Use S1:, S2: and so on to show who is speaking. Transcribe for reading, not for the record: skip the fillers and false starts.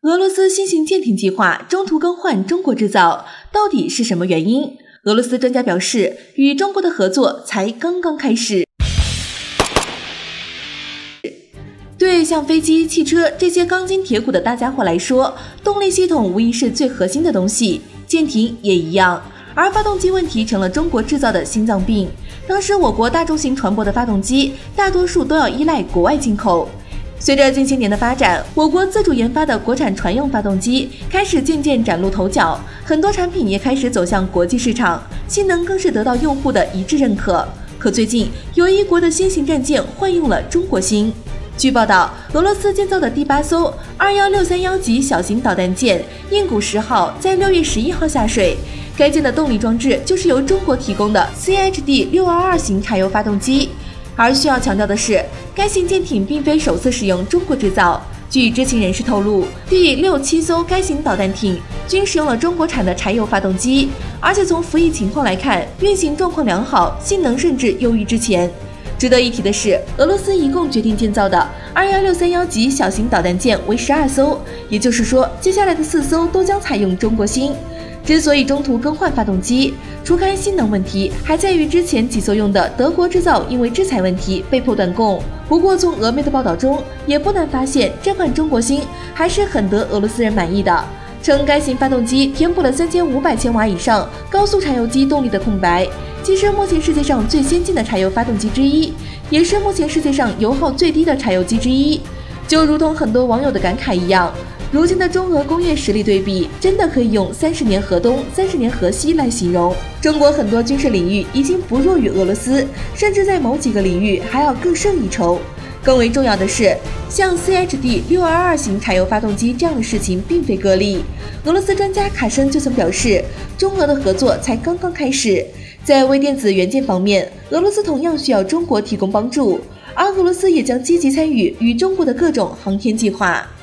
S1: 俄罗斯新型舰艇计划中途更换中国制造，到底是什么原因？俄罗斯专家表示，与中国的合作才刚刚开始。对像飞机、汽车这些钢筋铁骨的大家伙来说，动力系统无疑是最核心的东西，舰艇也一样。而发动机问题成了中国制造的心脏病。当时我国大众型船舶的发动机，大多数都要依赖国外进口。随着近些年的发展，我国自主研发的国产船用发动机开始渐渐崭露头角，很多产品也开始走向国际市场，性能更是得到用户的一致认可。可最近，有一国的新型战舰换用了中国芯。据报道，俄罗斯建造的第8艘21631级小型导弹舰“印古10号”在6月11号下水。该舰的动力装置就是由中国提供的 CHD-622 型柴油发动机。而需要强调的是，该型舰艇并非首次使用中国制造。据知情人士透露，第6、7艘该型导弹艇均使用了中国产的柴油发动机，而且从服役情况来看，运行状况良好，性能甚至优于之前。值得一提的是，俄罗斯一共决定建造的21631级小型导弹舰为12艘，也就是说，接下来的4艘都将采用中国芯。之所以中途更换发动机，除开性能问题，还在于之前几艘用的德国制造因为制裁问题被迫断供。不过从俄媒的报道中，也不难发现这款中国芯还是很得俄罗斯人满意的，称该型发动机填补了3500千瓦以上高速柴油机动力的空白，既是目前世界上最先进的柴油发动机之一，也是目前世界上油耗最低的柴油机之一。就如同很多网友的感慨一样，如今的中俄工业实力对比，真的可以用30年河东，30年河西来形容。中国很多军事领域已经不弱于俄罗斯，甚至在某几个领域还要更胜一筹。更为重要的是，像 CHD-622 型柴油发动机这样的事情并非个例。俄罗斯专家卡申就曾表示，中俄的合作才刚刚开始。在微电子元件方面，俄罗斯同样需要中国提供帮助，而俄罗斯也将积极参与与中国的各种航天计划。